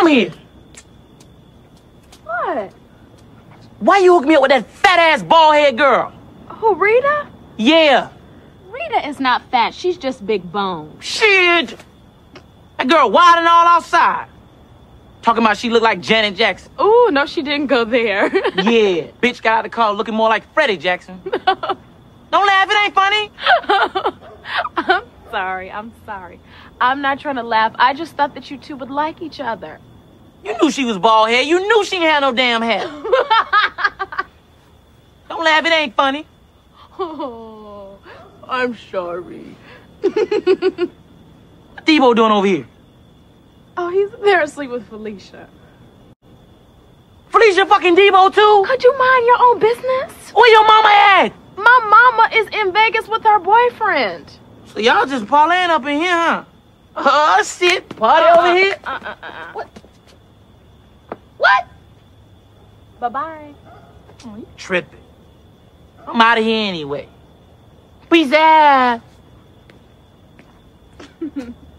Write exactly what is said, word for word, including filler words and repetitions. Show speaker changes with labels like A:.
A: Come here.
B: What?
A: Why you hook me up with that fat-ass bald-head girl?
B: Who, Rita?
A: Yeah.
B: Rita is not fat. She's just big bone.
A: Shit. That girl wild and all outside. Talking about she looked like Janet Jackson.
B: Ooh, no, she didn't go there.
A: Yeah. Bitch got out of the car looking more like Freddie Jackson. Don't laugh. It ain't funny.
B: I'm sorry. I'm sorry. I'm not trying to laugh. I just thought that you two would like each other.
A: You knew she was bald head. You knew she ain't had no damn hair. Don't laugh. It ain't funny.
B: Oh, I'm sorry.
A: What Debo doing over here?
B: Oh, he's there asleep with Felicia.
A: Felicia fucking Debo too?
B: Could you mind your own business?
A: Where your mama at?
B: My mama is in Vegas with her boyfriend.
A: So y'all just parlaying up in here, huh? Oh, shit. Party
B: uh,
A: over here?
B: Uh, uh, uh, uh.
A: What? What?
B: Bye-bye.
A: Oh, you tripping. I'm out of here anyway. Peace out.